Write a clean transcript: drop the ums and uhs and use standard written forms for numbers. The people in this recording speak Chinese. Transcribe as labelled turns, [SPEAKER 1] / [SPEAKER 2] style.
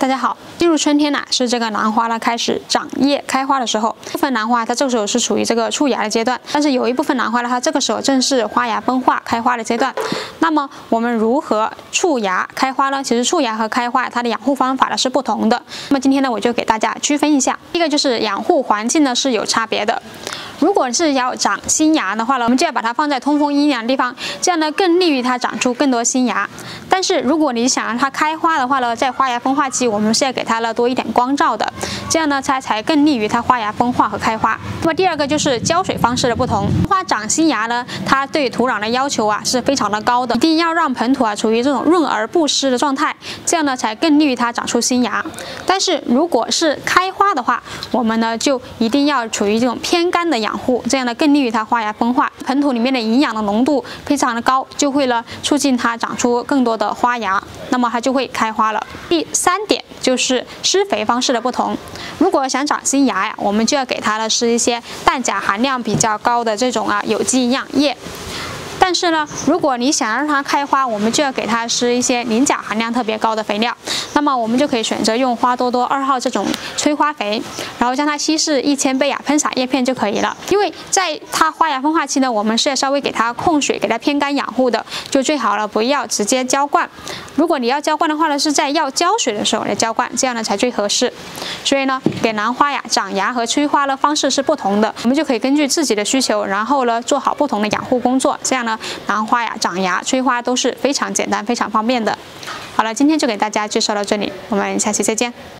[SPEAKER 1] 大家好，进入春天是这个兰花开始长叶开花的时候。部分兰花它这个时候是处于这个触芽的阶段，但是有一部分兰花它这个时候正是花芽分化开花的阶段。那么我们如何触芽开花呢？其实触芽和开花它的养护方法是不同的。那么今天我就给大家区分一下。第一个就是养护环境是有差别的。如果是要长新芽的话我们就要把它放在通风阴凉的地方，这样更利于它长出更多新芽。但是如果你想让它开花的话在花芽分化期我们是要给它多一点光照的，这样它才更利于它花芽分化和开花。那么第二个就是浇水方式的不同。花长新芽它对土壤的要求是非常的高的，一定要让盆土处于这种润而不湿的状态，这样才更利于它长出新芽。但是如果是开花的话，我们就一定要处于这种偏干的养护，这样更利于它花芽分化。盆土里面的营养的浓度非常的高，就会促进它长出更多的花芽，那么它就会开花了。第三点就是施肥方式的不同。如果想长新芽我们就要给它施一些氮钾含量比较高的这种有机营养液。但是如果你想让它开花，我们就要给它施一些磷钾含量特别高的肥料。那么我们就可以选择用花多多2号这种催花肥，然后将它稀释1000倍喷洒叶片就可以了。因为在它花芽分化期我们是要稍微给它控水，给它偏干养护的，就最好不要直接浇灌。如果你要浇灌的话是在要浇水的时候来浇灌，这样才最合适。所以给兰花长芽和催花方式是不同的，我们就可以根据自己的需求，然后做好不同的养护工作，这样兰花长芽、催花都是非常简单、非常方便的。好了，今天就给大家介绍到这里，我们下期再见。